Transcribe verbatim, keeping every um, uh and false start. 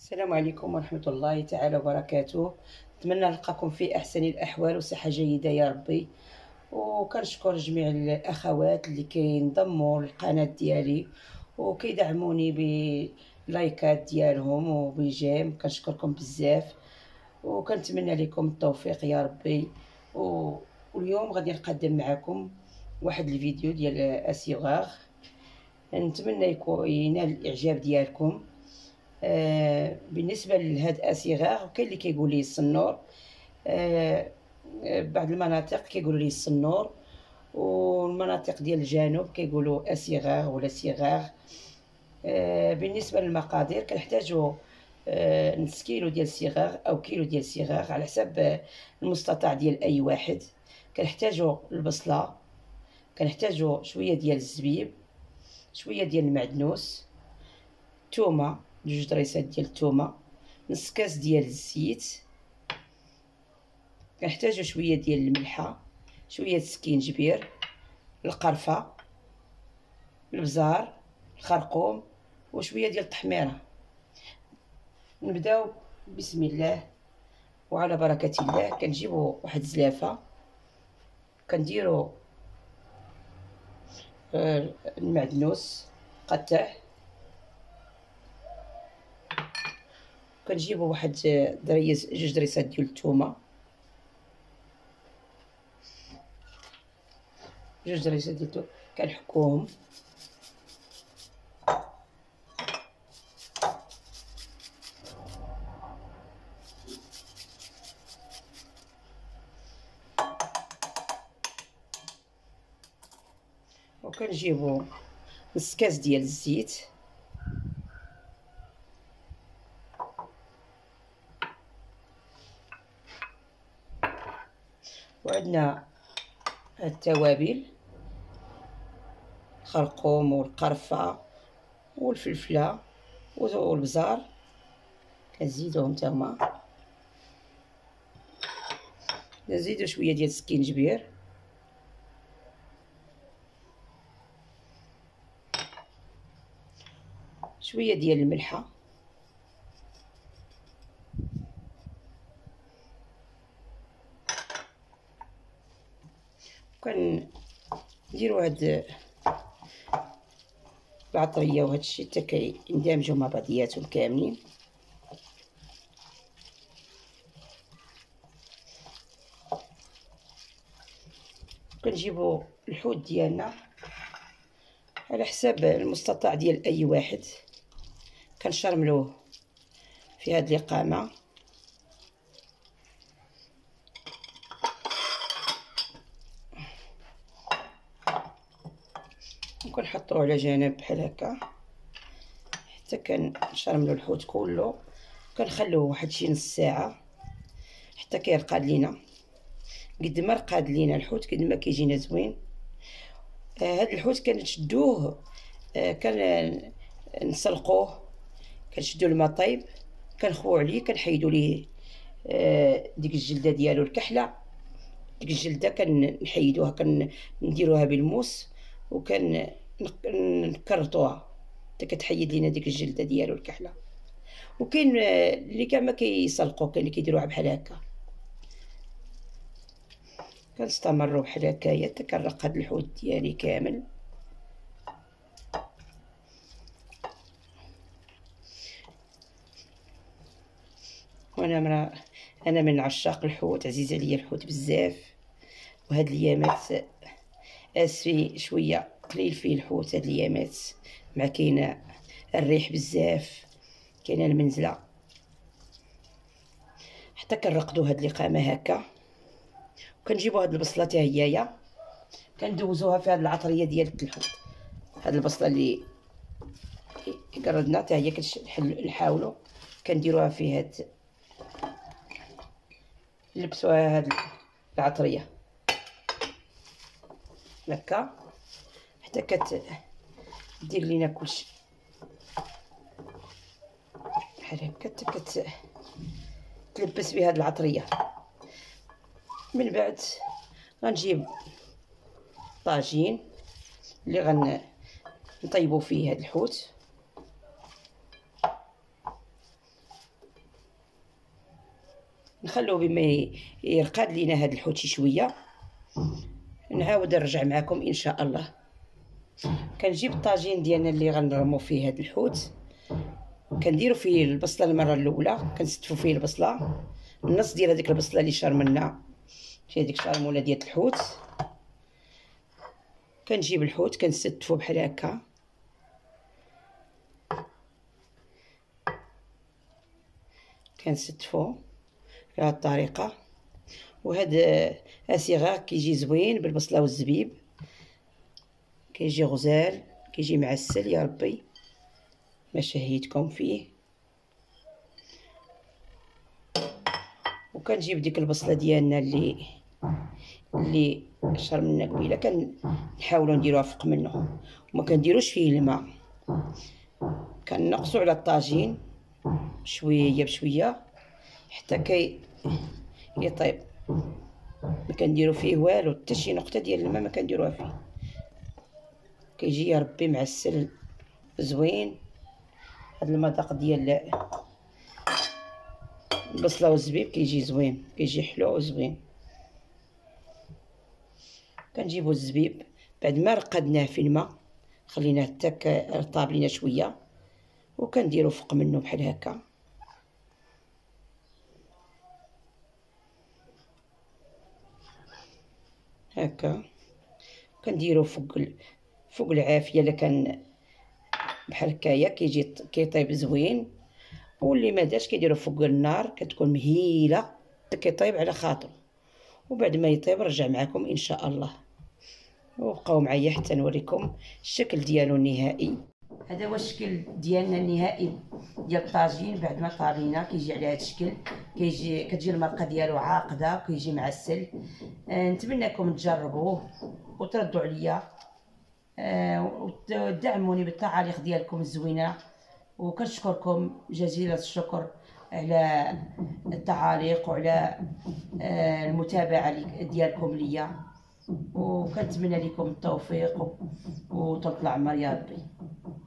السلام عليكم ورحمة الله تعالى وبركاته. نتمنى نلقاكم في أحسن الأحوال وصحة جيدة يا ربي. وكنشكر جميع الأخوات اللي كينضموا للقناة ديالي وكيدعموني بلايكات ديالهم وبالجيم، كنشكركم بزاف وكنتمنى لكم التوفيق يا ربي. و... واليوم غادي نقدم معكم واحد الفيديو ديال اسيغاغ، نتمنى يكون ينال الاعجاب ديالكم. آه بالنسبه لهاد اسيغاغ كاين اللي كيقول لي الصنور، آه بعض المناطق كيقولوا لي الصنور، والمناطق ديال الجنوب كيقولوا اسيغاغ ولا سيغاغ. آه بالنسبه للمقادير كنحتاجوا آه نص كيلو ديال الصغار او كيلو ديال الصغار على حسب المستطاع ديال اي واحد. كنحتاجوا البصله، كنحتاجوا شويه ديال الزبيب، شويه ديال المعدنوس، تومه، جوج دريسات ديال التومه، نص كاس ديال الزيت، كنحتاجوا شويه ديال الملحه، شويه السكينجبير، القرفه، البزار، الخرقوم، وشويه ديال التحميره. نبداو بسم الله وعلى بركه الله. كنجيبوا واحد الزلافه، كنديروا المعدنوس قطع، كنجيبوا واحد دريس جوج دريسات ديال الثومه، جوج دريسات ديال الثوم كنحكوهم، وكنجيبوا نص كاس ديال الزيت، وعندنا التوابل، الخرقوم والقرفه والفلفله والبزار كنزيدوهم حتى هما، نزيدو شويه ديال السكينجبير، شويه ديال الملحه، كنديرو هاد العطريه وهاد الشيء حتى كيندمجوا مع بعضياتهم كاملين. كنجيبوا الحوت ديالنا على حساب المستطاع ديال اي واحد، كنشرملوه في هاد القامه، وكنحطوه على جنب بحال هكا حتى كنشرملو الحوت كله. كنخلوه واحد شي نص ساعه حتى كيرقاد لينا. قد ما رقاد لينا الحوت قد ما كيجينا زوين. آه هاد الحوت كنشدوه، آه كان نسلقوه، كنشدو الماء طيب، كنخوو عليه، كنحيدو ليه آه ديك الجلده ديالو الكحله، ديك الجلده كنحيدوها، كنديروها بالموس وكنكرطوها حتى كتحيد لينا ديك الجلده ديالو الكحله. وكاين اللي كاع ما كيسلقوا، كاين اللي كيديروها بحال هكا. كنستمروا بحال هكايا حتى كنرق هاد الحوت ديالي كامل. وانا من انا من عشاق الحوت، عزيز عليا الحوت بزاف. وهاد الايامات اسفي شويه قليل فيه الحوت هاد الايامات، مع كاينه الريح بزاف، كاينه المنزله، حتى كنرقدوا هاد القامه هكا. وكنجيبوا هاد البصله حتى هيايا كندوزوها في هاد العطريه ديال الحوت. هاد البصله اللي قردنا حتى هي كنحاولوا كنديروها في هاد، نلبسوها هاد العطريه هكا حتى كتدير لينا كلشي بحال هكا، حتى كتلبس بهاد العطريه. من بعد غنجيب طاجين اللي غنطيبوا فيه هاد الحوت، نخلوه بما يرقد لينا هذا الحوت شي شويه، نعاود نرجع معكم ان شاء الله. كنجيب الطاجين ديالنا اللي غنرمو فيه هذا الحوت، كنديروا فيه البصله المره الاولى، كنستفوا فيه البصله، النص ديال هذيك البصله اللي شرمنا في هذيك الشرموله ديال الحوت. كنجيب الحوت كنستفو بحال هكا، كنستفو بهذه الطريقه. وهذا اسيغا كيجي زوين بالبصله والزبيب، كيجي غزال، كيجي معسل يا ربي ما شهيتكم فيه. وكنجيب ديك البصله ديالنا اللي اللي شرمنا قبيله، كنحاولوا نديروها فوق منه وما كنديروش فيه الماء، كنقصوا على الطاجين شويه بشويه حتى كي يطيب. ما كنديروا فيه والو، حتى شي نقطه ديال الماء ما كنديروها فيه. كيجي يا ربي معسل زوين. هاد المذاق ديال البصله والزبيب كيجي زوين، كيجي حلو وزوين. كنجيبو الزبيب بعد ما رقدناه في الماء، خليناه حتى رطاب لينا شويه، وكنديرو فوق منه بحال هكا. هكا كنديرو فوق فوق العافيه الا كان بحال هكايا كيجي كيطيب زوين. واللي ما داش كيديرو فوق النار كتكون مهيله كيطيب على خاطرو. وبعد ما يطيب رجع معكم ان شاء الله، وبقاو معايا حتى نوريكم الشكل ديالو النهائي. هذا هو الشكل ديالنا النهائي ديال الطاجين بعد ما طابينا. كيجي على هذا الشكل، كيجي كتجي المرقه ديالو عاقده وكيجي معسل. آه نتمنىكم تجربوه وتردوا عليا، آه وتدعموني بالتعاليق ديالكم الزوينه. وكنشكركم جزيل الشكر على التعاليق وعلى آه المتابعه ديالكم ليا، وكنتمنى لكم التوفيق وطول العمر يا ربي.